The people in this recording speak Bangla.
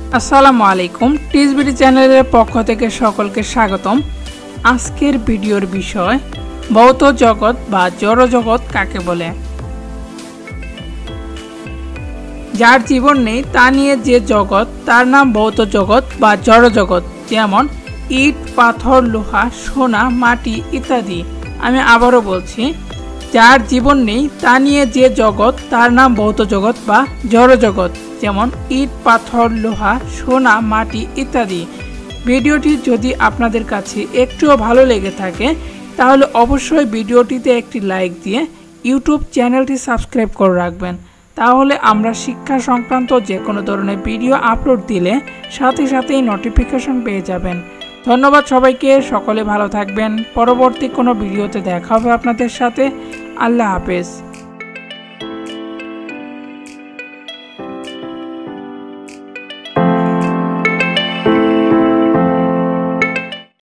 আসসালামু আলাইকুম, টিএসবিডি চ্যানেলের পক্ষ থেকে সকলকে স্বাগতম। আজকের ভিডিওর বিষয় ভৌত জগৎ বা জড় জগৎ কাকে বলে। যার জীবন নেই তা নিয়ে যে জগৎ তার নাম ভৌত জগৎ বা জড় জগৎ, যেমন ইট, পাথর, লোহা, সোনা, মাটি ইত্যাদি। আমি আবারও বলছি, যার জীবন নেই তা নিয়ে যে জগৎ তার নাম ভৌত জগৎ বা জড় জগৎ, যেমন ইট, পাথর, লোহা, সোনা, মাটি ইত্যাদি। ভিডিওটি যদি আপনাদের কাছে একটুও ভালো লেগে থাকে তাহলে অবশ্যই ভিডিওটিতে একটি লাইক দিয়ে ইউটিউব চ্যানেলটি সাবস্ক্রাইব করে রাখবেন। তাহলে আমরা শিক্ষা সংক্রান্ত যে কোনো ধরনের ভিডিও আপলোড দিলে সাথে সাথেই নোটিফিকেশন পেয়ে যাবেন। ধন্যবাদ সবাইকে, সকলে ভালো থাকবেন। পরবর্তী কোনো ভিডিওতে দেখা হবে আপনাদের সাথে। আল্লাহ হাফেজ।